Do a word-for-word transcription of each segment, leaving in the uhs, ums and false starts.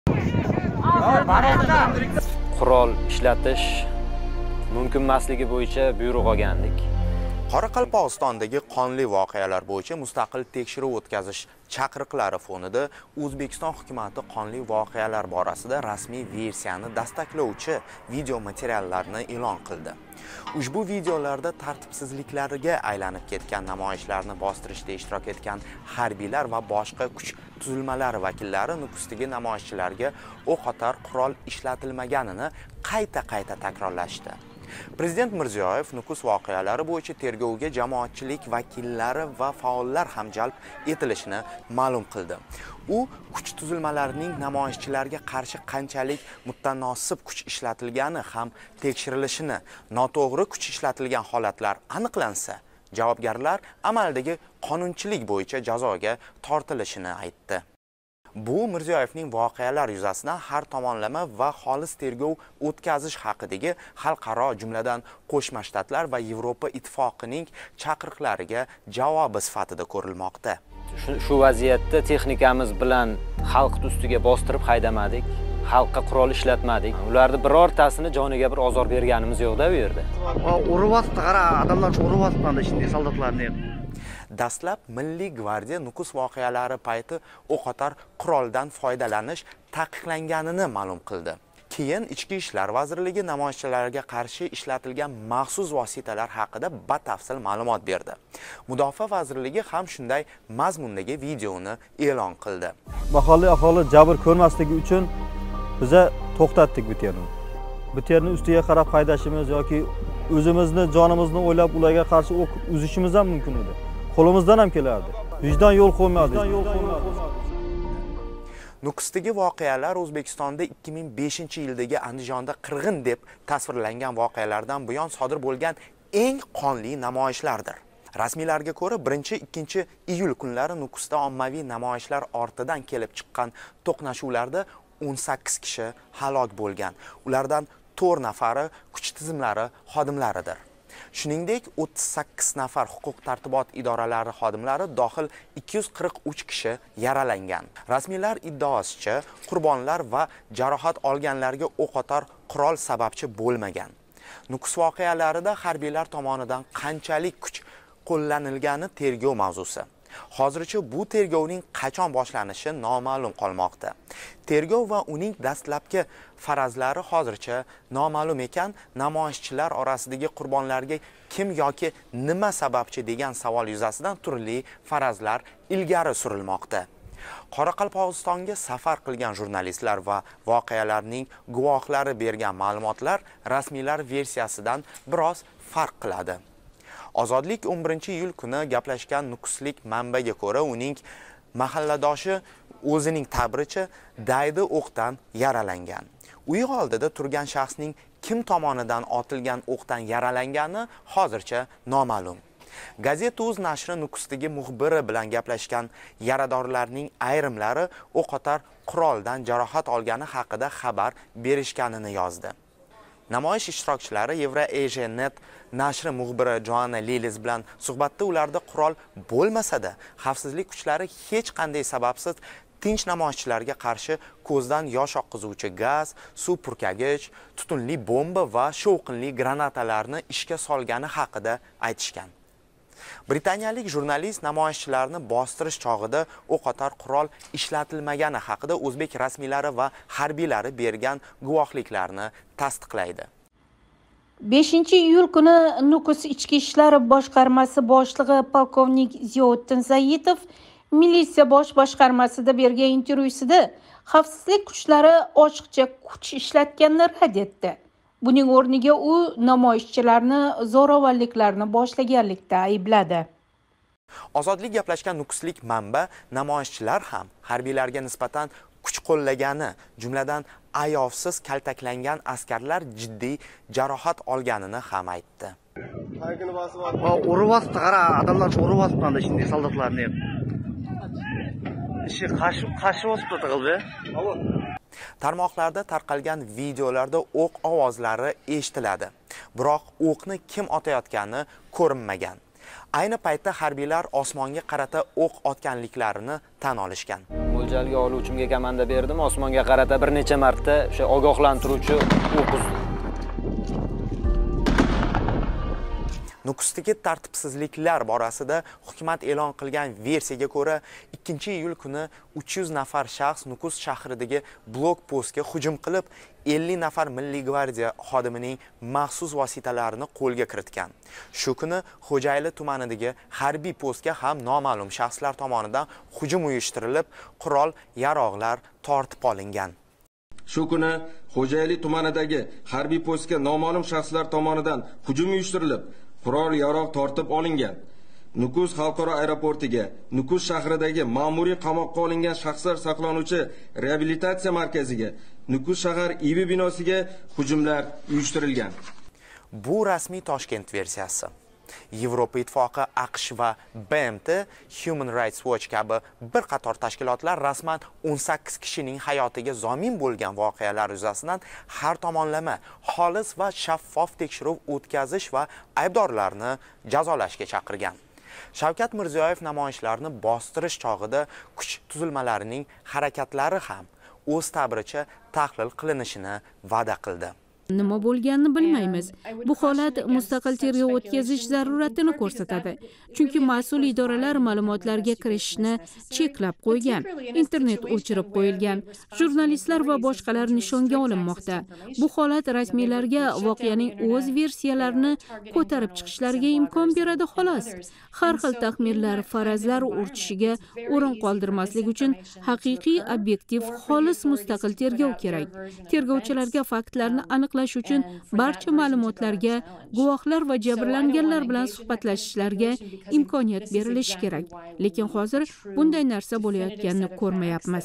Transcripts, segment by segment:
Qurol ishlatish mumkin emasligi bo'yicha buyruq olgandik. Qoraqalpog'istondagi qonli voqealar bo'yicha mustaqil tekshiruv o'tkazish chaqiriqlari fonida O'zbekiston hukumati qonli voqealar borasida rasmiy versiyani dastaklovchi video materiallarni e'lon qildi. Ushbu videolarda tartibsizliklarga aylanib ketgan namoyishlarni bostirishda ishtirok etgan harbiylar va boshqa kuch tuzilmalari vakillari Nukusdagi namoyishchilarga o'qotar qurol ishlatilmaganini qayta-qayta takrorlashdi. Prezident Mirziyoyev Nukus voqealari bo'yicha tergovga jamoatchilik vakillari va faollar ham jalb etilishini ma'lum qildi. U kuch tuzilmalarining namoyishchilarga qarshi qanchalik mutanosib kuch ishlatilgani ham tekshirilishini, noto'g'ri kuch ishlatilgan holatlar aniqlansa, javobgarlar amaldagi qonunchilik bo'yicha jazoga tortilishini aytdi. Bu Mirziyoyevning voqealar yuzasidan har tomonlama va xolis tergov o'tkazish haqidagi xalqaro, jumladan Qo'shma Shtatlar va Yevropa Ittifoqining chaqiriqlariga javobi sifatida ko'rilmoqda. Shu vaziyatda texnikamiz bilan xalq ustiga bostirib haydamadik, xalqqa qurol ishlatmadik. Ularni birortasini joniga bir ozor berganimiz yo'q-da bu yerda. Urib qara, odamlar urib atmadi shunday soldatlarni. Dastlab Milliy gvardiya Nukus voqealari payti o'qotar quroldan foydalanish taqiqlanganini ma'lum qildi. Keyin Ichki ishlar vazirligi namoyishchilarga qarshi ishlatilgan maxsus vositalar haqida batafsil ma'lumot berdi. Mudofaa vazirligi ham shunday mazmundagi videoni e'lon qildi. Mahalliy aholi jabr ko'rmasligi uchun biza to'xtatdik bu terni. Bu terni ustiga qarab haydashimiz yoki o'zimizni jonimizni o'ylab ularga qarshi o'q uzishimiz ham mumkin edi. Qo'limizdan ham kelardi. Vijdon yo'l qo'ymaydi. Nukusdagi voqealar O'zbekistonda ikki ming beshinchi yildagi Andijonda qirg'in deb tasvirlangan voqealardan buyon sodir bo'lgan eng qonli namoyishlardir. Rasmiylarga ko'ra birinchi ikkinchi iyul kunlari Nukusda ommaviy namoyishlar ortidan kelib chiqqan to'qnashuvlarda o'n sakkiz kishi halok bo'lgan. Ulardan to'rt nafari kuch tizimlari xodimlaridir. Shuningdek, o'ttiz sakkiz nafar huquq tartibot idoralari xodimlari dohil ikki yuz qirq uch kishi yaralangan. Rasmiylar iddaosicha, qurbonlar va jarohat olganlarga o'qotar qurol sababchi bo'lmagan. Nukus voqealarida harbiylar tomonidan qanchalik kuch qo'llanilgani tergov mavzusi. Hozircha bu tergovning qachon boshlanishi noma'lum qolmoqda. Tergov va uning dastlabki farazlari hozircha noma'lum ekan, namoyishchilar orasidagi qurbonlarga kim yoki nima sababchi degan savol yuzasidan turli farazlar ilgari surilmoqda. Qoraqalpog'istonga safar qilgan jurnalistlar va voqealarning guvohlari bergan ma'lumotlar rasmiylar versiyasidan biroz farq qiladi. Ozodlik o'n birinchi iyul kuni gaplashgan nukuslik manbaga ko'ra, uning mahalladoshi o'zining ta'biricha daydi o'qdan yaralangan. Uy oldida turgan shaxsning kim tomonidan otilgan o'qdan yaralangani hozircha noma'lum. Gazeta.uz nashri Nukusdagi muxbiri bilan gaplashgan yaradorlarning ayrimlari o'qotar quroldan jarohat olgani haqida xabar berishganini yozdi. Namoyish ishtirokchilari Euro-Asia net nashri muxbiri Joanna Lilis bilan suhbatda ularda qurol bo'lmasa-da, xavfsizlik kuchlari hech qanday sababsiz tinch namoyishchilarga qarshi ko'zdan yosh oqizuvchi gaz, suv purkagich, tutunli bomba va shovqinli granatalarni ishga solgani haqida aytishgan. Britaniyalik jurnalist namoyishchilarni bostirish chog'ida o'qotar qurol ishlatilmagani haqida o'zbek rasmiylari va harbiylari bergan guvohliklarni tasdiqlaydi. beshinchi iyul kuni Nukus Ichki ishlar boshqarmasi boshlig'i polkovnik Ziyoddin Zayitov militsiya bosh boshqarmasida bergan intervyusida xavfsizlik kuchlari ochiqcha kuch ishlatganini rad etdi. Buning o'rniga u namoyishchilarni zo'ravonliklarni boshlaganlikda aybladi. Ozodlik gaplashgan nukuslik manba namoyishchilar ham harbiylarga nisbatan kuch qo'llagani, jumladan ayovsiz kaltaklangan askarlar jiddiy jarohat olganini ham aytdi. Urib qara, odamlar urib atmadi shunday soldatlarni. Ishi qarshi qarshi bosib o'tirdi. Tarmoqlarda tarqalgan videolarda o'q ovozlari eshitiladi. Biroq o'qni kim otayotgani ko'rinmagan. Ayni paytda harbiylar osmonga qarata o'q otganliklarini tan olishgan. Mo'ljalga oluvchimga komanda berdim, osmonga qarata bir necha marta o'sha ogohlantiruvchi o'q uzdi. Nukusdagi tartibsizliklar borasida hukumat e'lon qilgan versiyaga ko'ra, ikkinchi iyul kuni uch yuz nafar shaxs Nukus shahridagi blokpostga hujum qilib, ellik nafar Milliy gvardiya xodimining maxsus vositalarini qo'lga kiritgan. Shu kuni Xo'jayli tumanidagi harbiy postga ham noma'lum shaxslar tomonidan hujum uyushtirilib, qurol, yarog'lar tortib olingan. Shu kuni Xo'jayli tumanidagi harbiy postga noma'lum shaxslar tomonidan hujum uyushtirilib, qurol yarog' tortib olingan. Nukus xalqaro aeroportiga, Nukus shahridagi ma'muriy qamoqqa olingan shaxslar saqlanuvchi reabilitatsiya markaziga, Nukus shahar I B binosiga hujumlar uyushtirilgan. Bu rasmiy Toshkent versiyasi. Yevropa Ittifoqi, AQSh va B M T, Human Rights Watch kabi bir qator tashkilotlar rasman o'n sakkiz kishining hayotiga zomin bo'lgan voqealar yuzasidan har tomonlama, xolis va shaffof tekshiruv o'tkazish va aybdorlarni jazolashga chaqirgan. Shavkat Mirziyoyev namoyishlarni bostirish chog'ida kuch tuzilmalarining harakatlari ham o'z ta'biricha tahlil qilinishini va'da qildi. Nima bo'lganini bilmaymiz. Bu holat mustaqil tergov o'tkazish zaruratini ko'rsatadi. Chunki mas'ul idoralar ma'lumotlarga kirishni cheklab qo'ygan, internet o'chirib qo'yilgan, jurnalistlar va boshqalar nishonga olinmoqda. Bu holat rasmiylarga voqeaning o'z versiyalarini ko'tarib chiqishlariga imkon beradi xolos. Har xil taxminlar, farazlar urchishiga o'rin qoldirmaslik uchun haqiqiy, obyektiv, xolis mustaqil tergov kerak. Tergovchilarga faktlarni aniqlash uchun barcha ma'lumotlarga, guvohlar va jabrlanganlar bilan suhbatlashishlariga imkoniyat berilishi kerak. Lekin hozir bunday narsa bo'layotganini ko'rmayapmiz.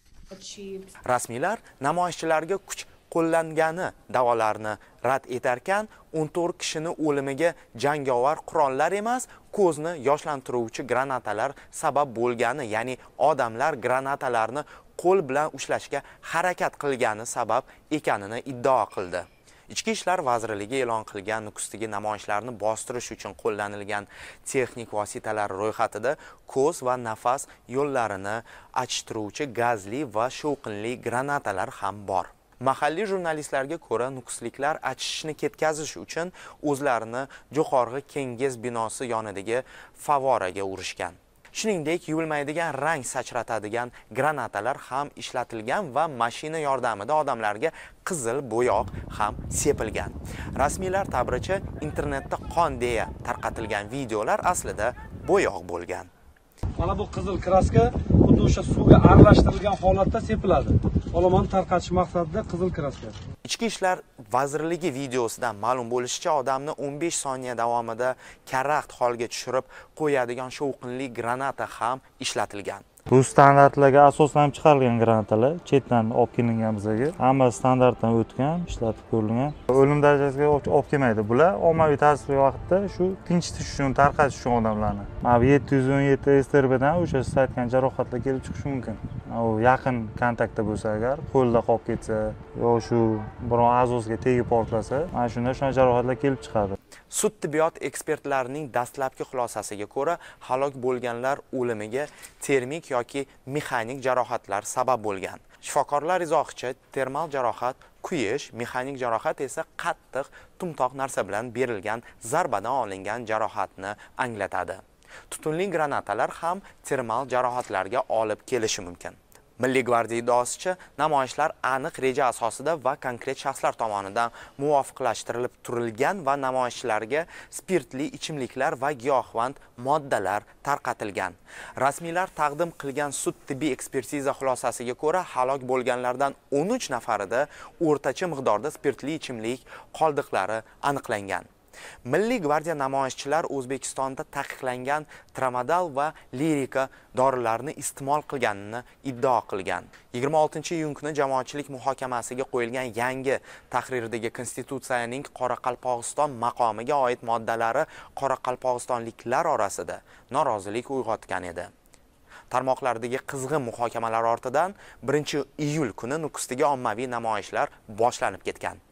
Rasmiylar namoyishchilarga kuch qo'llangani da'volarini rad etarkan, o'n to'rt kishining o'limiga jangovar qurollar emas, ko'zni yoshlantiruvchi granatalar sabab bo'lgani, ya'ni odamlar granatalarni qo'l bilan ushlashga harakat qilgani sabab ekanini iddao qildi. Ichki ishlar vazirligi e'lon qilgan Nukusdagi namoyishlarni bostirish uchun qo'llanilgan texnik vositalar ro'yxatida ko'z va nafas yo'llarini achishtiruvchi gazli va shovqinli granatalar ham bor. Mahalliy jurnalistlarga ko'ra, nukusliklar achishishni ketkazish uchun o'zlarini Jo'qorg'i Kenges binosi yonidagi favoraga urishgan. Shuningdek, yuvilmaydigan rang sachratadigan granatalar ham ishlatilgan va mashina yordamida odamlarga qizil bo'yoq ham sepilgan. Rasmiylar ta'biricha internetda qon deya tarqatilgan videolar aslida bo'yoq bo'lgan. Mana bu qizil kraska xuddi o'sha suvga aralashtirilgan holatda sepiladi. Olomonni tarqatish maqsadida qizil kraska. Ichki ishlar vazirligi videosidan ma'lum bo'lishicha, odamni o'n besh soniya davomida karaxt holga tushirib qo'yadigan shovqinli granata ham ishlatilgan. Bu standartlarga asoslanib chiqarilgan granatalar, chetdan olib kelingan bizga. Hamma standartdan o'tgan, ishlatib ko'rilgan. O'lim darajasiga olib kelmaydi. Bular ommaviy tasvir vaqtida shu tinchitish uchun, tarqatish uchun odamlarni. Mana yetti yuz o'n yetti S T R Bdan o'sha siz aytgan jarohatlar kelib chiqishi mumkin. U yaqin kontaktda bo'lsa agar, qo'lda qolib ketsa, yo shu biron a'zosiga tegib portlasa, mana shunda shunday jarohatlar kelib chiqadi. Sud tibbiyot ekspertlarining dastlabki xulosasiga ko'ra, halok bo'lganlar o'limiga termik yoki mexanik jarohatlar sabab bo'lgan. Shifokorlar izohicha, termal jarohat kuyish, mexanik jarohat esa qattiq, tumtoq narsa bilan berilgan zarbadan olingan jarohatni anglatadi. Tutunli granatalar ham termal jarohatlarga olib kelishi mumkin. Milliy gvardiya iddaosicha, namoyishlar aniq reja asosida va konkret shaxslar tomonidan muvofiqlashtirilib turilgan va namoyishchilarga spirtli ichimliklar va giyohvand moddalar tarqatilgan. Rasmiylar taqdim qilgan sud tibbiy ekspertiza xulosasiga ko'ra, halok bo'lganlardan o'n uch nafarida o'rtacha miqdorda spirtli ichimlik qoldiqlari aniqlangan. Milliy gvardiya namoyishchilar O'zbekistonda taqiqlangan tramadol va lirika dorilarni iste'mol qilganini iddao qilgan. yigirma oltinchi iyun kuni jamoatchilik muhokamasiga qo'yilgan yangi tahrirdagi Konstitutsiyaning Qoraqalpog'iston maqomiga oid moddalari qoraqalpog'istonliklar orasida norozilik uyg'otgan edi. Tarmoqlardagi qizg'in muhokamalar ortidan birinchi iyul kuni Nukusdagi ommaviy namoyishlar boshlanib ketgan.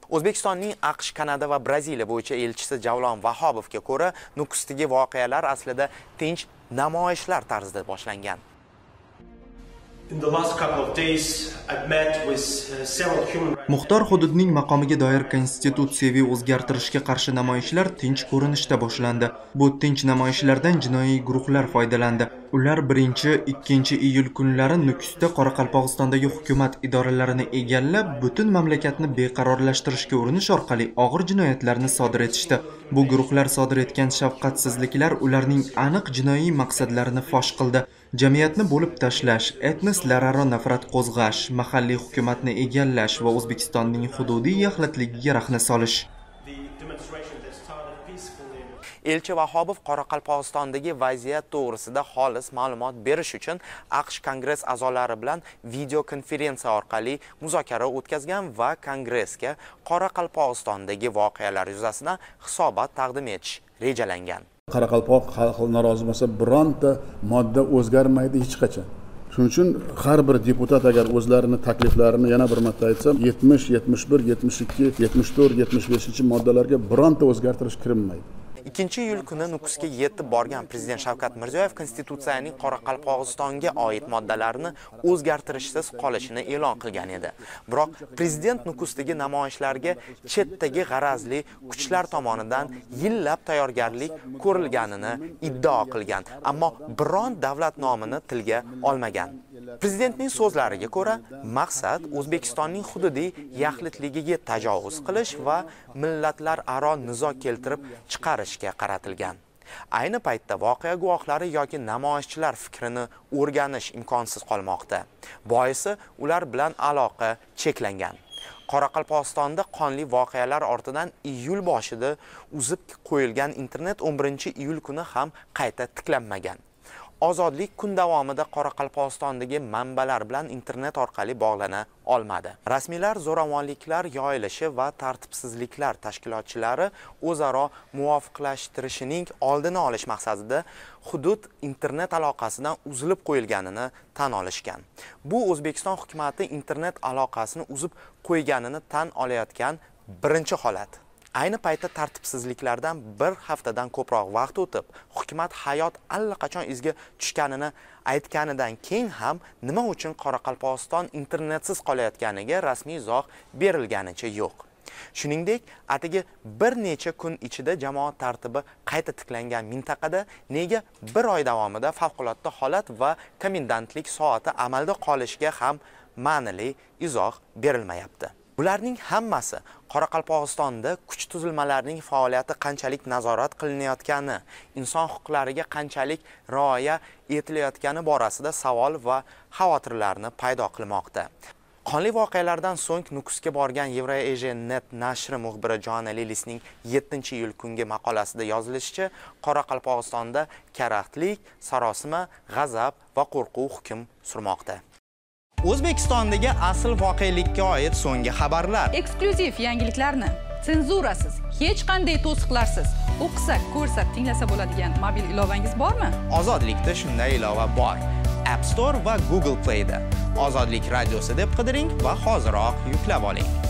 O'zbekistonning AQSh, Kanada va Braziliya bo'yicha elchisi Javlon Vahobovga ko'ra, Nukusdagi voqealar aslida tinch namoyishlar tarzida boshlangan. Muxtor hududning maqomiga doir konstitutsiyaviy o'zgartirishga qarshi namoyishlar tinch ko'rinishda boshlandi. Bu tinch namoyishlardan jinoiy guruhlar foydalandi. Ular birinchi ikkinchi iyul kunlari Nukusda Qoraqalpog'istondagi hukumat idoralarini egallab, butun mamlakatni beqarorlashtirishga urinish orqali og'ir jinoyatlarni sodir etishdi. Bu guruhlar sodir etgan shafqatsizliklar ularning aniq jinoiy maqsadlarini fosh qildi. Jamiyatni bo'lib tashlash, etnislararo nafrat qo'zg'ash, mahalliy hukumatni egallash va O'zbekistonning hududiy yaxlitligiga rahna solish. Elchi Vahobov Qoraqalpog'istondagi vaziyat to'g'risida xolis ma'lumot berish uchun AQSh Kongress a'zolari bilan video konferensiya orqali muzokara o'tkazgan va Kongressga Qoraqalpog'istondagi voqealar yuzasidan hisobot taqdim etish rejalangan. Qoraqalpoq xalqi norozi bo'lsa, bironta modda o'zgarmaydi hech qachon. Shuning uchun har bir deputat agar o'zlarini takliflarini yana bir marta aytsam, yetmish, yetmish bir, yetmish ikki, yetmish to'rt, yetmish besh moddalarga bironta o'zgartirish kirinmaydi. ikkinchi iyul kuni Nukusga yetib borgan Prezident Shavkat Mirziyoyev Konstitutsiyaning Qoraqalpog'istonga oid moddalarini o'zgartirishsiz qolishini e'lon qilgan edi. Biroq Prezident Nukusdagi namoyishlarga chetdagi g'arazli kuchlar tomonidan yillab tayyorgarlik ko'rilganini iddao qilgan, ammo biron davlat nomini tilga olmagan. Prezidentning so'zlariga ko'ra, maqsad O'zbekistonning hududiy yaxlitligiga tajovuz qilish va millatlararo nizo keltirib chiqarishga qaratilgan. Ayni paytda voqea guvohlari yoki namoyishchilar fikrini o'rganish imkonsiz qolmoqda. Boisi ular bilan aloqa cheklangan. Qoraqalpog'istonda qonli voqealar ortidan iyul boshida uzib qo'yilgan internet o'n birinchi iyul kuni ham qayta tiklanmagan. Ozodlik kun davomida Qoraqalpog'istondagi manbalar bilan internet orqali bog'lana olmadi. Rasmiylar zo'ravonliklar yoyilishi va tartibsizliklar tashkilotchilari o'zaro muvofiqlashtirishining oldini olish maqsadida hudud internet aloqasidan uzilib qo'yilganini tan olishgan. Bu O'zbekiston hukumati internet aloqasini uzib qo'yganini tan olayotgan birinchi holat. Ayni paytda tartibsizliklardan bir haftadan ko'proq vaqt o'tib, hukumat hayot allaqachon izga tushganini aytganidan keyin ham nima uchun Qoraqalpog'iston internetsiz qolayotganiga rasmiy izoh berilganicha yo'q. Shuningdek, atigi bir necha kun ichida jamoat tartibi qayta tiklangan mintaqada nega bir oy davomida favqulodda holat va komendantlik soati amalda qolishiga ham ma'nili izoh berilmayapti. Bularning hammasi Qoraqalpog'istonda kuch tuzilmalarining faoliyati qanchalik nazorat qilinayotgani, inson huquqlariga qanchalik rioya etilayotgani borasida savol va xavotirlarni paydo qilmoqda. Qonli voqealardan so'ng Nukusga borgan Eurasia net nashri muxbiri Jon Lilisning yettinchi iyul kungi maqolasida yozilishicha, Qoraqalpog'istonda karaxtlik, sarosima, g'azab va qo'rquv hukm surmoqda. O'zbekistondagi asl voqelikka oid so'nggi xabarlar. Eksklyuziv yangiliklarni senzurasiz, hech qanday to'siqlarsiz o'qisak, ko'rsak, tinglasa bo'ladigan mobil ilovangiz bormi? Ozodlikda shunday ilova bor. App Store va Google Play'da. Ozodlik radiosi deb qidiring va hoziroq yuklab oling.